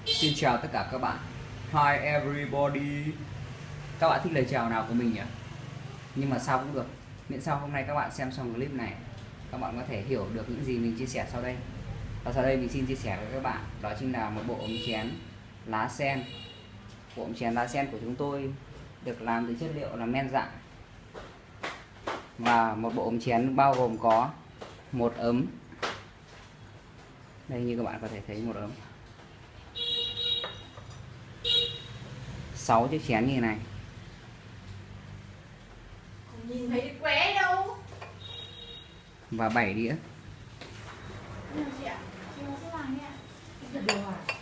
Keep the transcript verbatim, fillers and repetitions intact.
Xin chào tất cả các bạn. Hi everybody. Các bạn thích lời chào nào của mình nhỉ? Nhưng mà sao cũng được. Miễn sao hôm nay các bạn xem xong clip này, các bạn có thể hiểu được những gì mình chia sẻ sau đây. Và sau đây mình xin chia sẻ với các bạn, đó chính là một bộ ống chén lá sen. Bộ ống chén lá sen của chúng tôi được làm từ chất liệu là men rạng. Và một bộ ống chén bao gồm có một ấm. Đây, như các bạn có thể thấy, một ấm, sáu chiếc chén như này, không nhìn thấy qué đâu, và bảy đĩa. chị ạ, chị nó sẽ làm nhé. Thật đồ à?